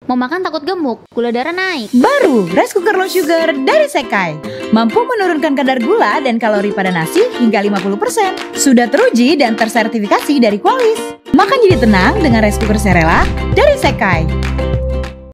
Mau makan takut gemuk, gula darah naik. Baru, rice cooker low sugar dari Sekai. Mampu menurunkan kadar gula dan kalori pada nasi hingga 50%. Sudah teruji dan tersertifikasi dari Qualis. Makan jadi tenang dengan rice cooker Serela dari Sekai.